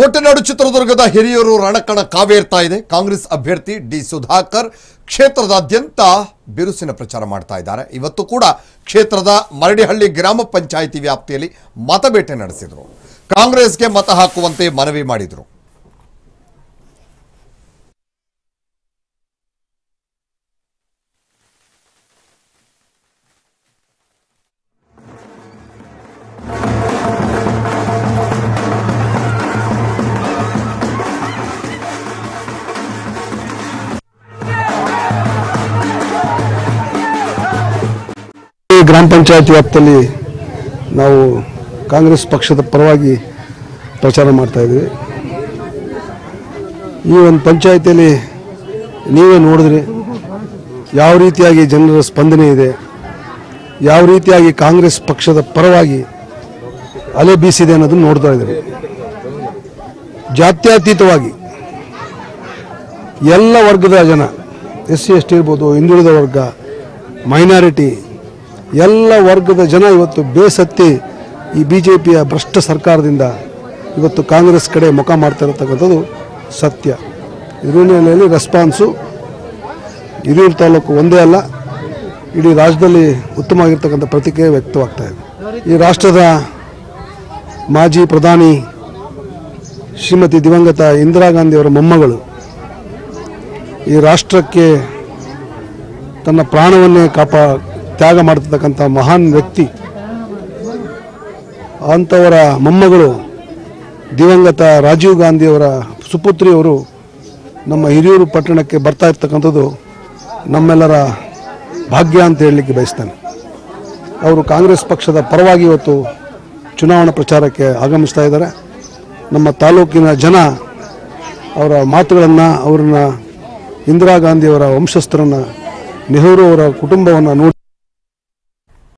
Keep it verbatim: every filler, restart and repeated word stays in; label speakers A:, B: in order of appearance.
A: ಹೊಟ್ಟೆನಾಡು ಚಿತ್ರದುರ್ಗದ ಹಿರಿಯೂರು ರಣಕಣ ಕಾವೇರ್ತಾ ಇದೆ. ಕಾಂಗ್ರೆಸ್ ಅಭ್ಯರ್ಥಿ ಡಿ ಸುಧಾಕರ್ ಕ್ಷೇತ್ರದಾದ್ಯಂತ ಬಿರುಸಿನ ಪ್ರಚಾರ ಮಾಡ್ತಾ ಇದ್ದಾರೆ. ಇವತ್ತು ಕೂಡ ಕ್ಷೇತ್ರದ ಮರಡಿಹಳ್ಳಿ ಗ್ರಾಮ ಪಂಚಾಯಿತಿ ವ್ಯಾಪ್ತಿಯಲ್ಲಿ ಮತಬೇಟೆ ನಡೆಸಿದರು. ಕಾಂಗ್ರೆಸ್ಗೆ ಮತ ಹಾಕುವಂತೆ ಮನವಿ ಮಾಡಿದರು.
B: ಗ್ರಾಮ ಪಂಚಾಯತ್ ವ್ಯಾಪ್ತಿಯಲ್ಲಿ ನಾವು ಕಾಂಗ್ರೆಸ್ ಪಕ್ಷದ ಪರವಾಗಿ ಪ್ರಚಾರ ಮಾಡ್ತಾ ಇದ್ದೀವಿ. ಈ ಒಂದು ಪಂಚಾಯತಿಯಲ್ಲಿ ನೀವೇ ನೋಡಿದ್ರಿ ಯಾವ ರೀತಿಯಾಗಿ ಜನರ ಸ್ಪಂದನೆ ಇದೆ, ಯಾವ ರೀತಿಯಾಗಿ ಕಾಂಗ್ರೆಸ್ ಪಕ್ಷದ ಪರವಾಗಿ ಅಲೆ ಬೀಸಿದೆ ಅನ್ನೋದನ್ನು ನೋಡ್ತಾ ಇದ್ದೀರಿ. ಜಾತ್ಯತೀತವಾಗಿ ಎಲ್ಲ ವರ್ಗದ ಜನ, ಎಸ್ ಸಿ ಎಸ್ ಟಿ ಇರ್ಬೋದು, ಹಿಂದುಳಿದ ವರ್ಗ, ಮೈನಾರಿಟಿ, ಎಲ್ಲ ವರ್ಗದ ಜನ ಇವತ್ತು ಬೇಸತ್ತಿ ಈ ಬಿ ಜೆ ಪಿಯ ಭ್ರಷ್ಟ ಸರ್ಕಾರದಿಂದ ಇವತ್ತು ಕಾಂಗ್ರೆಸ್ ಕಡೆ ಮುಖ ಮಾಡ್ತಾ ಇರತಕ್ಕಂಥದ್ದು ಸತ್ಯ. ಹಿರಿಯೂರಿನಲ್ಲಿ ರೆಸ್ಪಾನ್ಸು ಹಿರಿಯೂರು ತಾಲೂಕು ಒಂದೇ ಅಲ್ಲ, ಇಡೀ ರಾಜ್ಯದಲ್ಲಿ ಉತ್ತಮವಾಗಿರ್ತಕ್ಕಂಥ ಪ್ರತಿಕ್ರಿಯೆ ವ್ಯಕ್ತವಾಗ್ತಾ ಇದೆ. ಈ ರಾಷ್ಟ್ರದ ಮಾಜಿ ಪ್ರಧಾನಿ ಶ್ರೀಮತಿ ದಿವಂಗತ ಇಂದಿರಾ ಗಾಂಧಿಯವರ ಮೊಮ್ಮಗಳು ಈ ರಾಷ್ಟ್ರಕ್ಕೆ ತನ್ನ ಪ್ರಾಣವನ್ನೇ ಕಾಪಾ ತ್ಯಾಗ ಮಾಡ್ತಕ್ಕಂಥ ಮಹಾನ್ ವ್ಯಕ್ತಿ. ಅಂಥವರ ಮೊಮ್ಮಗಳು ದಿವಂಗತ ರಾಜೀವ್ ಗಾಂಧಿಯವರ ಸುಪುತ್ರಿಯವರು ನಮ್ಮ ಹಿರಿಯೂರು ಪಟ್ಟಣಕ್ಕೆ ಬರ್ತಾ ಇರ್ತಕ್ಕಂಥದ್ದು ನಮ್ಮೆಲ್ಲರ ಭಾಗ್ಯ ಅಂತ ಹೇಳಲಿಕ್ಕೆ ಬಯಸ್ತಾನೆ. ಅವರು ಕಾಂಗ್ರೆಸ್ ಪಕ್ಷದ ಪರವಾಗಿ ಇವತ್ತು ಚುನಾವಣಾ ಪ್ರಚಾರಕ್ಕೆ ಆಗಮಿಸ್ತಾ ಇದ್ದಾರೆ. ನಮ್ಮ ತಾಲೂಕಿನ ಜನ ಅವರ ಮಾತುಗಳನ್ನು, ಅವ್ರನ್ನ ಇಂದಿರಾ ಗಾಂಧಿಯವರ ವಂಶಸ್ಥರನ್ನು, ನೆಹರು ಅವರ ಕುಟುಂಬವನ್ನು ನೋಡಿ